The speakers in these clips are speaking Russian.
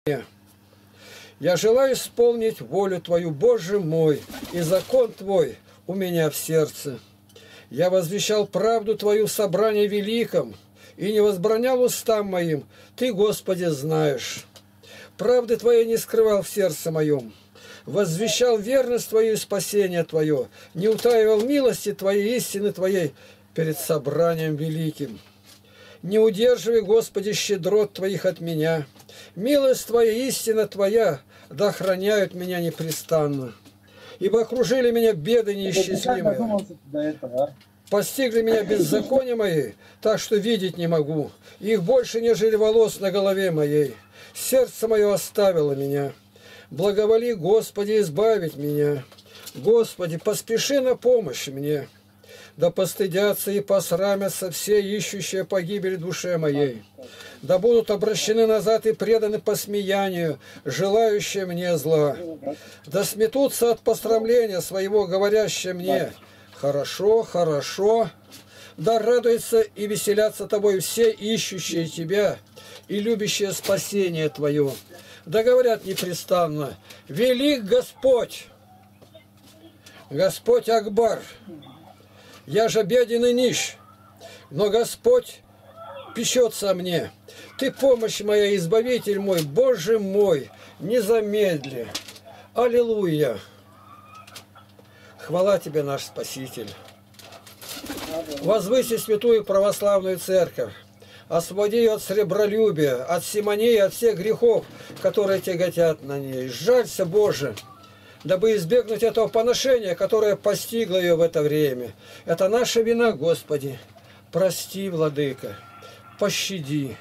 Я желаю исполнить волю Твою, Боже мой, и закон Твой у меня в сердце. Я возвещал правду Твою в собрании великом, и не возбранял устам моим, Ты, Господи, знаешь. Правды Твоей не скрывал в сердце моем, возвещал верность Твою и спасение Твое, не утаивал милости Твоей, истины Твоей перед собранием великим. Не удерживай, Господи, щедрот Твоих от меня. Милость Твоя, истина Твоя, да охраняют меня непрестанно. Ибо окружили меня беды неисчислимые. Постигли меня беззакония мои, так что видеть не могу. Их больше, нежели волос на голове моей. Сердце мое оставило меня. Благоволи, Господи, избавить меня. Господи, поспеши на помощь мне. Да постыдятся и посрамятся все ищущие погибели душе моей. Да будут обращены назад и преданы посмеянию, желающие мне зла. Да сметутся от посрамления своего, говорящие мне: хорошо, хорошо. Да радуются и веселятся тобой все ищущие тебя и любящие спасение твое. Да говорят непрестанно: велик Господь, Господь Акбар. Я же беден и нищ, но Господь печется о мне. Ты помощь моя, избавитель мой, Боже мой, не замедли. Аллилуйя! Хвала Тебе, наш Спаситель. Возвыси святую православную церковь, освободи ее от сребролюбия, от симонии, от всех грехов, которые тяготят на ней. Жалься, Боже, дабы избегнуть этого поношения, которое постигло ее в это время. Это наша вина, Господи. Прости, Владыка, пощади.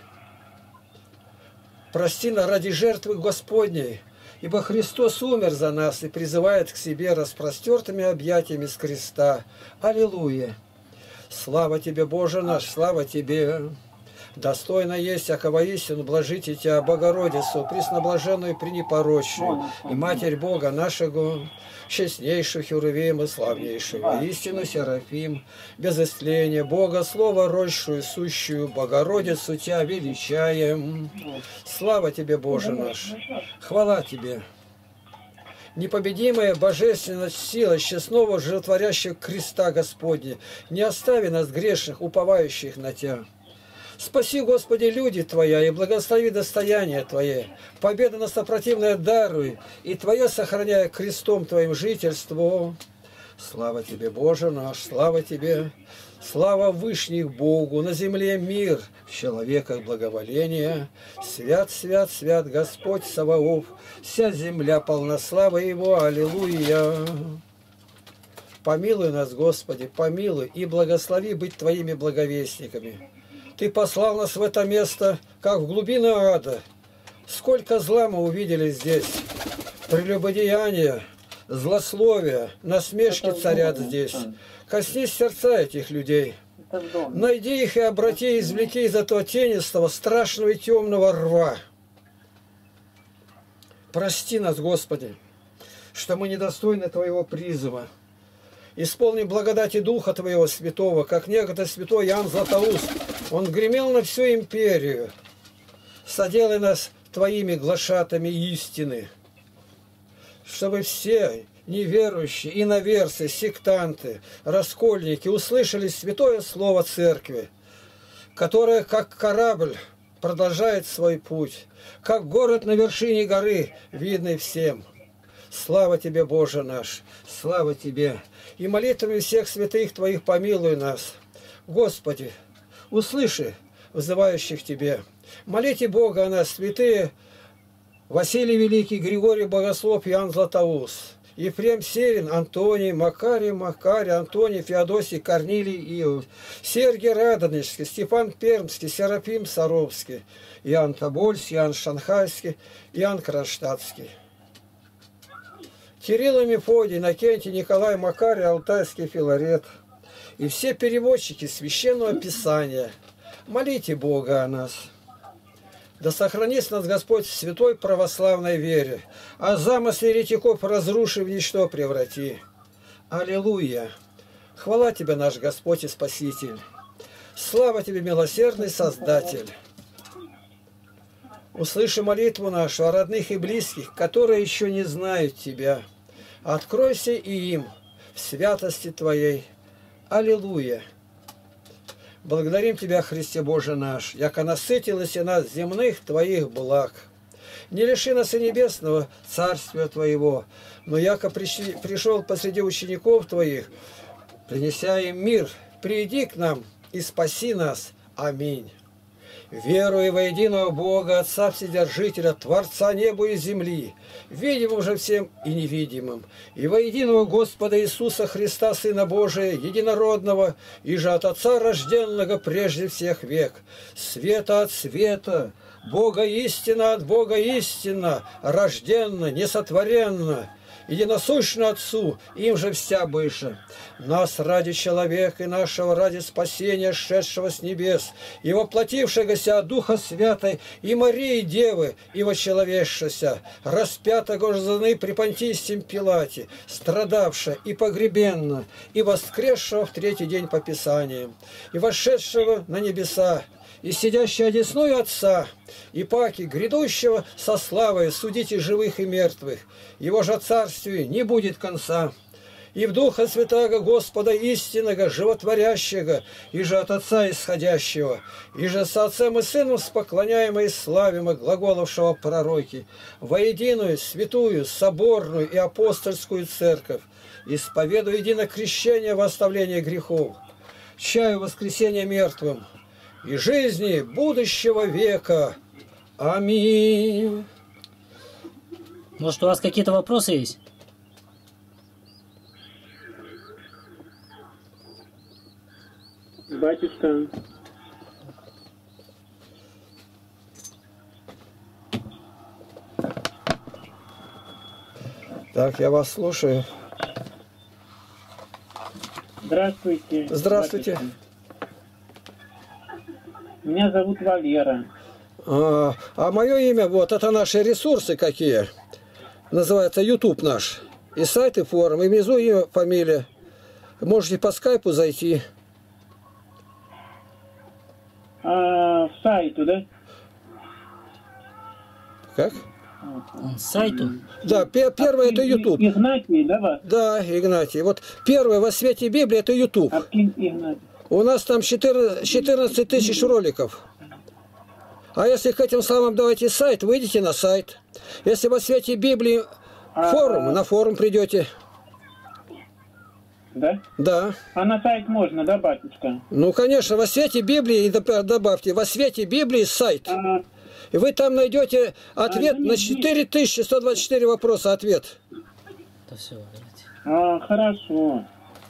Прости ради жертвы Господней, ибо Христос умер за нас и призывает к себе распростертыми объятиями с креста. Аллилуйя! Слава Тебе, Боже наш, слава Тебе! Достойно есть, всякого истину, блажите Тебя, Богородицу, пресноблаженную, пренепорочную, и Матерь Бога нашего, честнейшую Херувима, славнейшую, истину Серафим, без истления, Бога, Слово росшую, сущую, Богородицу Тебя величаем. Слава Тебе, Боже наш, хвала Тебе. Непобедимая божественная сила честного животворящего креста Господня, не остави нас грешных, уповающих на Тебя. Спаси, Господи, люди Твоя, и благослови достояние Твое. Победа на сопротивное даруй, и Твое сохраняя крестом Твоим жительство. Слава Тебе, Боже наш, слава Тебе. Слава Вышних Богу, на земле мир, в человеках благоволение. Свят, свят, свят Господь Саваоф, вся земля полна славы Его. Аллилуйя. Помилуй нас, Господи, помилуй, и благослови быть Твоими благовестниками. Ты послал нас в это место, как в глубины ада. Сколько зла мы увидели здесь. Прелюбодеяния, злословия, насмешки царят здесь. Коснись сердца этих людей. Найди их и обрати, извлеки из этого тенистого, страшного и темного рва. Прости нас, Господи, что мы недостойны Твоего призыва. Исполни благодати Духа Твоего Святого, как некогда святой Иоанн Златоуст. Он гремел на всю империю. Соделай нас Твоими глашатами истины, чтобы все неверующие, иноверцы, сектанты, раскольники услышали святое слово Церкви, которое, как корабль, продолжает свой путь, как город на вершине горы, видный всем. Слава Тебе, Боже наш, слава Тебе! И молитвами всех святых Твоих помилуй нас. Господи, услыши взывающих Тебе. Молите Бога о нас, святые Василий Великий, Григорий Богослов, Иоанн Златоуст, Ефрем Севин, Антоний, Макарий, Антоний, Феодосий, Корнилий, Иов, Сергий Радонежский, Степан Пермский, Серафим Саровский, Иоанн Тобольский, Иоанн Шанхайский, Иоанн Кронштадтский. Кирилл и Мефодий, Иннокентий, Николай, Макарий, Алтайский, Филарет и все переводчики Священного Писания. Молите Бога о нас. Да сохранит нас Господь в святой православной вере, а замыслы еретиков разруши, в ничто преврати. Аллилуйя! Хвала Тебе, наш Господь и Спаситель! Слава Тебе, милосердный Создатель! Услыши молитву нашу о родных и близких, которые еще не знают Тебя. Откройся и им в святости Твоей. Аллилуйя! Благодарим Тебя, Христе Боже наш, яко насытилась и нас земных Твоих благ. Не лиши нас и небесного Царствия Твоего, но яко пришел посреди учеников Твоих, принеся им мир, приди к нам и спаси нас. Аминь. Веруя во единого Бога, Отца Вседержителя, Творца неба и земли, видимым же всем и невидимым, и во единого Господа Иисуса Христа, Сына Божия, единородного, и же от Отца рожденного прежде всех век, света от света, Бога истина от Бога истина, рожденно, несотворенно, единосущно Отцу, им же вся быша. Нас ради человека и нашего ради спасения, шедшего с небес, и воплотившегося от Духа Святой, и Марии Девы, и вочеловечшися, распятого жены при Понтийском Пилате, страдавшего и погребенно, и воскресшего в третий день по Писаниям, и вошедшего на небеса, и сидящего одесную Отца, и паки грядущего со славой судите живых и мертвых. Его же царствию не будет конца. И в Духа Святаго Господа истинного, животворящего, и же от Отца исходящего, и же с Отцем и Сыном споклоняемо и славимо глаголовшего пророки, во единую, святую, соборную и апостольскую церковь, исповедуя едино крещение во оставление грехов, чаю воскресения мертвым, и жизни будущего века. Аминь. Может, у вас какие-то вопросы есть? Батюшка. Так, я вас слушаю. Здравствуйте. Здравствуйте. Батюшка. Меня зовут Валера. А мое имя, вот, это наши ресурсы какие. Называется YouTube наш. И сайт, и форум. И внизу имя, фамилия. Можете по скайпу зайти. В сайту, да? Как? С сайту? Да, первое это YouTube. Игнатий, да, вас? Да, Игнатий. Вот первое во свете Библии это YouTube. Игнатий. У нас там 14 тысяч роликов. А если хотим самым давайте сайт, выйдите на сайт. Если во свете Библии форум, на форум придете. Да? Да. А на сайт можно, да, батюшка? Ну, конечно, во свете Библии, и добавьте, во свете Библии сайт. И вы там найдете ответ на 4124 вопроса, ответ. Это все, давайте. Хорошо.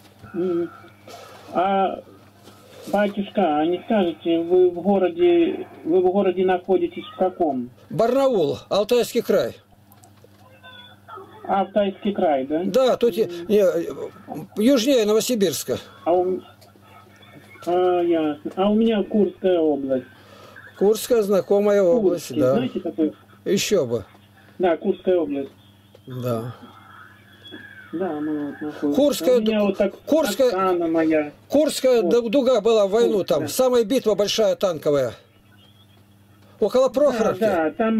Батюшка, а не скажете, вы в городе находитесь в каком? Барнаул, Алтайский край. Алтайский край, да? Да, тут южнее Новосибирска. Ясно. А у меня Курская область. Курская знакомая область, Курский, да. знаете такой? Еще бы. Да, Курская область. Да. Да, мы вот находимся. Курская, у меня вот так, Оксана моя. Курская вот. дуга была в войну, Курская. там, самая битва большая танковая. Около Прохоровки. Да, там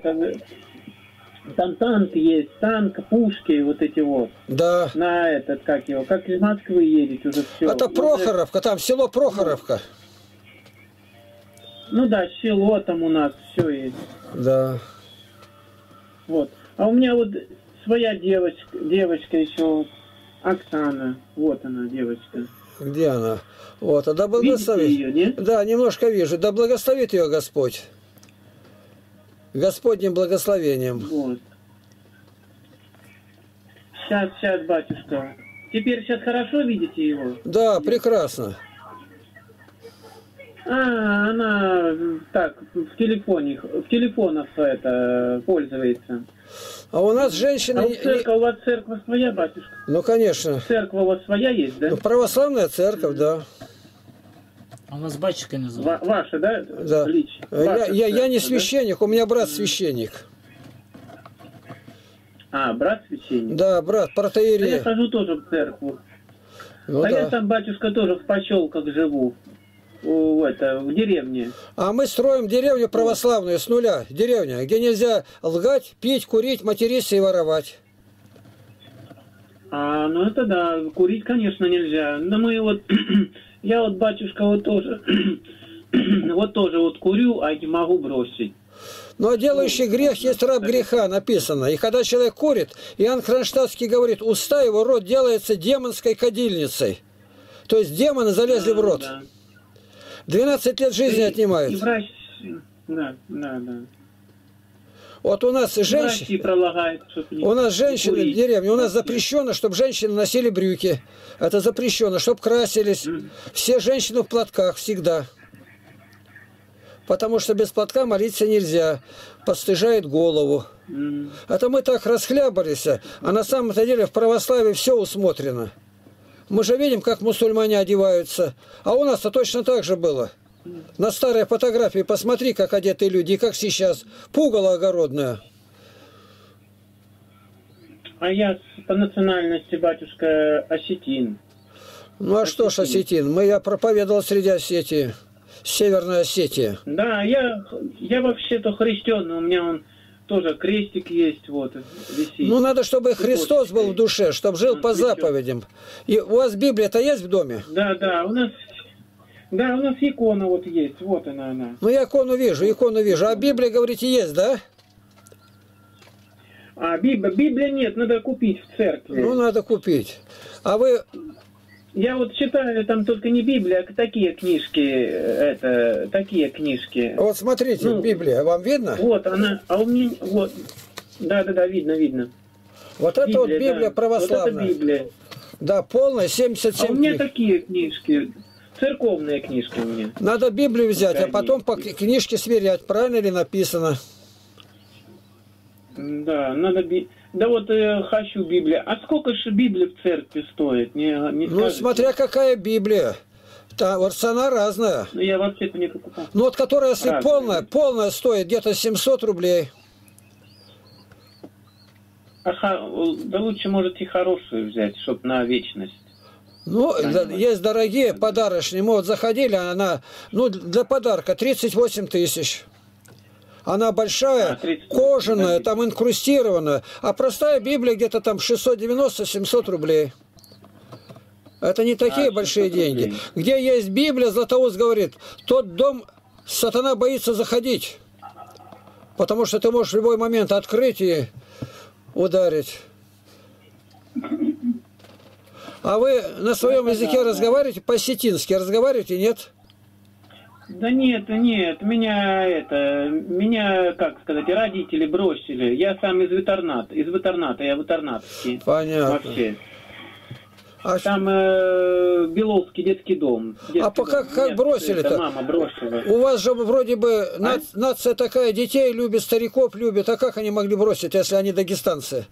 там танк есть, пушки, вот эти вот. Да. На этот, как из Москвы едете уже все. Это Прохоровка, там село Прохоровка. Ну да, село там у нас все есть. Да. Вот. А у меня вот своя девочка еще, Оксана. Вот она, девочка. Где она? Вот, да благословит. Видите ее, нет? Да, немножко вижу. Да благословит ее Господь. Господним благословением. Вот. Сейчас, батюшка. Теперь сейчас хорошо видите его? Да, прекрасно. Она так, в телефонах это пользуется. А у нас женщины... У вас церковь своя, батюшка? Ну, конечно. Церковь у вас своя есть, да? Ну, православная церковь, да. А вас батюшкой называют? Ваша, да? Да. Я не священник, у меня брат священник. Брат священник? Да, брат, протоиерей. Я хожу тоже в церковь. Ну, да. Я там, батюшка, тоже в поселках живу. в деревне. А мы строим деревню православную с нуля. Деревня, где нельзя лгать, пить, курить, материться и воровать. Ну это да, курить, конечно, нельзя. Но мы вот, я вот, батюшка, вот тоже, вот тоже вот курю, а не могу бросить. Ну, а делающий грех есть раб греха, написано. И когда человек курит, Иоанн Кронштадтский говорит, уста его, рот делается демонской кадильницей. То есть демоны залезли в рот. Да. 12 лет жизни отнимают. Врач... Да. Вот у нас женщины, у нас женщины в деревне, у нас запрещено, чтобы женщины носили брюки. Это запрещено, чтобы красились. Все женщины в платках всегда. Потому что без платка молиться нельзя. Подстыжает голову. Это мы так расхлябались, а на самом-то деле в православии все усмотрено. Мы же видим, как мусульмане одеваются. А у нас-то точно так же было. На старой фотографии посмотри, как одеты люди, как сейчас. Пугало огородное. А я по национальности, батюшка, осетин. Ну а что ж осетин? Я проповедовал среди Осетии. Северная Осетия. Да, я вообще-то христианный, у меня тоже крестик есть, вот, висит. Ну, надо, чтобы Христос был в душе, чтобы жил по заповедям. И у вас Библия-то есть в доме? Да, у нас икона вот есть, вот она. Ну, я икону вижу. А Библия, говорите, есть, да? А Библия нет, надо купить в церкви. Ну, надо купить. А вы... Я вот читаю там только не Библия, а такие книжки, такие книжки. Вот смотрите, Библия, вам видно? Вот она, а у меня, вот, да, видно. Вот это вот Библия православная. Вот это Библия. Да, полная, 77 А у меня книг. такие книжки, церковные книжки у меня. Надо Библию взять, а потом по книжке сверять, правильно ли написано. Да, надо... Да вот хочу Библию. А сколько же Библия в церкви стоит? Не Ну, скажете? смотря какая Библия. Вот цена разная. Ну, я вообще-то не покупал. Ну, вот которая, если полная стоит где-то 700 рублей. Да лучше, может, и хорошую взять, чтобы на вечность. Ну, есть дорогие подарочные. Мы вот заходили, она, для подарка 38 тысяч. Она большая, кожаная, там инкрустированная. А простая Библия где-то там 690-700 рублей. Это не такие большие деньги. Рублей. Где есть Библия, Златоуст говорит, тот дом сатана боится заходить. Потому что ты можешь в любой момент открыть и ударить. А вы на своем языке разговариваете? По-осетински разговариваете, нет? Да нет, меня, как сказать, родители бросили. Я сам из Ватерната, я ватернатский. Понятно. Вообще. Там Беловский детский дом. Как бросили-то? Мама бросила. У вас же вроде бы нация такая, детей любит, стариков любит. А как они могли бросить, если они дагестанцы?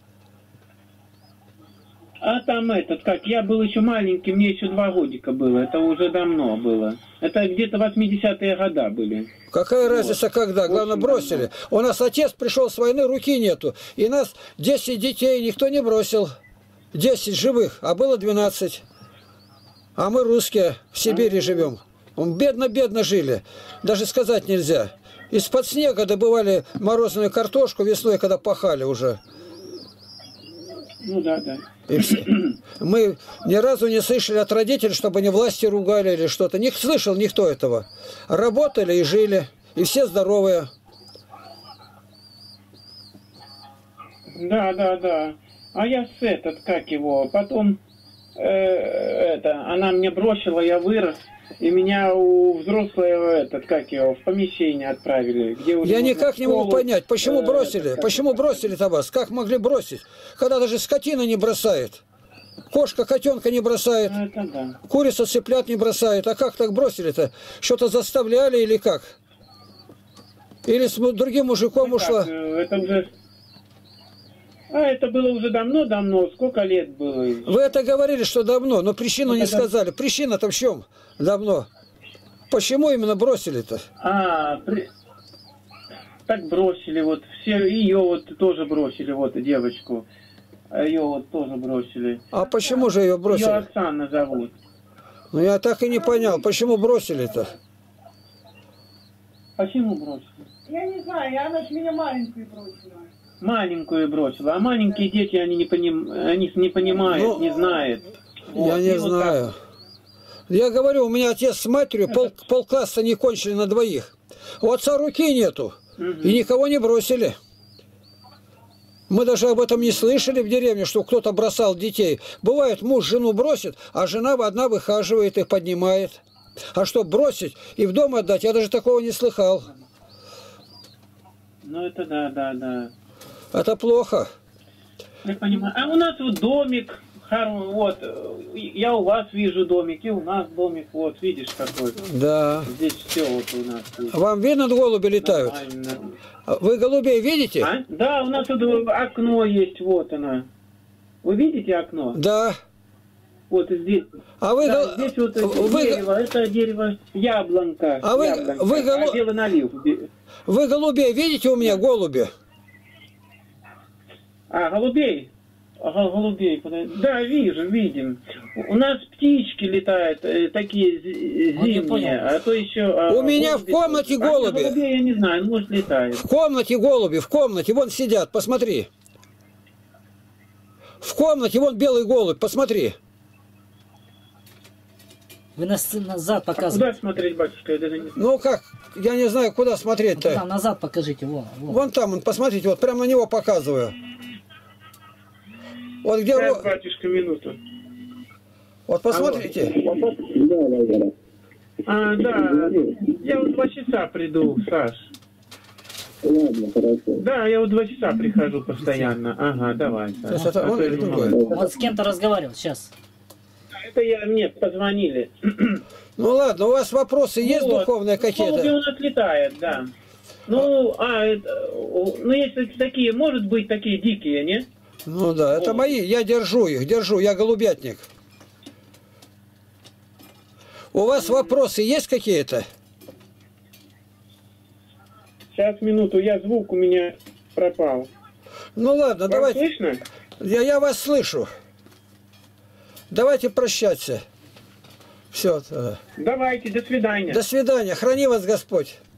А там я был еще маленький, мне еще 2 годика было. Это уже давно было. Это где-то 80-е годы были. Какая разница, когда? Главное, бросили. Давно. У нас отец пришел с войны, руки нету. И нас 10 детей никто не бросил. 10 живых, а было 12. А мы русские, в Сибири живем. Бедно-бедно жили. Даже сказать нельзя. Из-под снега добывали морозную картошку весной, когда пахали уже. Ну да. Мы ни разу не слышали от родителей, чтобы они власти ругали или что-то. Не слышал никто этого. Работали и жили. И все здоровые. Да. А я потом она меня бросила, я вырос. И меня у взрослого, в помещение отправили. Где уже я никак не могу понять, почему бросили? Почему бросили-то вас? Как могли бросить? Когда даже скотина не бросает. Кошка котенка не бросает. Это да. Курица цыплят не бросает. А как так бросили-то? Что-то заставляли или как? Или с другим мужиком ушла? Это было уже давно. Сколько лет было? Вы это говорили, что давно, но причину не сказали. Причина-то в чем? Давно. Почему именно бросили-то? Так бросили, все, ее тоже бросили, девочку. Ее тоже бросили. А почему же ее бросили? Ее Оксана зовут. Ну я так и не понял, почему бросили-то? Почему бросили? Я не знаю, она ж меня маленькую бросила. Маленькую бросила. А маленькие дети, они не понимают, Ну, не знают. Я не вот знаю. Я говорю, у меня отец с матерью полкласса не кончили на двоих. У отца руки нету. И никого не бросили. Мы даже об этом не слышали в деревне, что кто-то бросал детей. Бывает, муж жену бросит, а жена одна выхаживает их, поднимает. А что, бросить и в дом отдать, я даже такого не слыхал. Ну это да. Это плохо. Я понимаю. А у нас вот домик, вот, я у вас вижу домик, и у нас домик, вот, видишь какой. Да. Здесь все вот у нас. Вам видно, голуби летают? Нормально. Вы голубей видите? А? Да, у нас тут окно есть, вот оно. Вы видите окно? Да. Вот здесь. А вы, Да, здесь вот дерево, это дерево яблонка. А вы- яблонка, вы а белый налив. вы голубей видите у меня, голуби? А, голубей? Ага, голубей. Да, видим. У нас птички летают, такие Он не зимние, понял. а то еще... У меня в комнате голуби. Голубей я не знаю, может летают. В комнате голуби, в комнате, вон сидят, посмотри. В комнате вон белый голубь, посмотри. Вы назад Куда показываете. смотреть, батюшка? Я даже не знаю. Ну как, я не знаю, куда Вот смотреть-то. там назад покажите, вон. Вон там, он, посмотрите, вот прямо на него показываю. Вот где... Сейчас, батюшка, минуту. Вот посмотрите. А, да. Я вот 2 часа приду, Саш. Ладно, хорошо. Да, я вот 2 часа прихожу постоянно. Ага, давай. Саш. То есть это А он то или я другой? думаю, Он с кем-то разговаривал сейчас. Это мне позвонили. Ну ладно, у вас вопросы есть Вот. духовные Голуби какие-то? у нас летает, да. Ну, ну, если такие, может быть, такие дикие, не? Ну да, это мои, я держу их, я голубятник. У вас вопросы есть какие-то? Сейчас, минуту, звук у меня пропал. Ну ладно, Вам давайте. слышно? Я вас слышу. Давайте прощаться. Все. Давайте, до свидания. До свидания. Храни вас Господь.